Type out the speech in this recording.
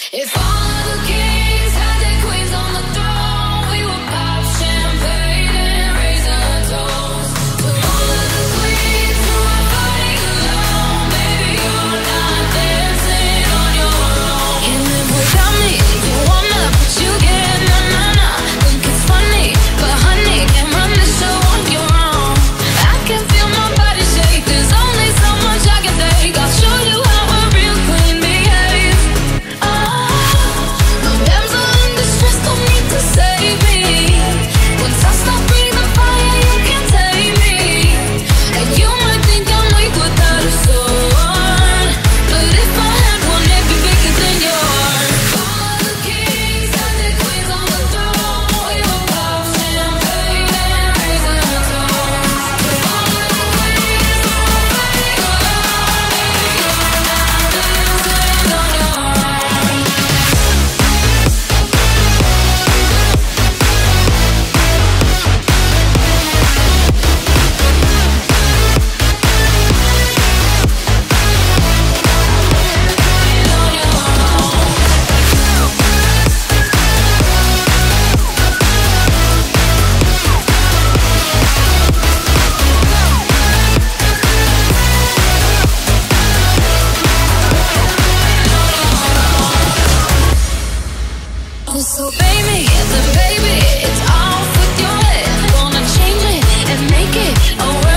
If all of the kings had their queens on the throne, we would pop champagne and raise a toast to all of the queens who are fighting alone. Baby, you're not dancing on your own. Can't live without me, you wanna, but you get na-na-na. Think it's funny, but honey, can't run the show on your own. I can feel my body shake, there's only so much I can take. I'll show you how a real queen behaves. No damsel in distress, don't need to save me. Once I stop breathing fire, you can't take me. And you might think I'm weak without a sword, but if I had one, it'd be bigger than yours. All the kings and their queens on the throne, we will pop champagne and raise a toast to all of the queens who are fighting alone. Baby, you're not dancing on your own. So baby, then baby, it's off with your head. Gonna change it and make it alright.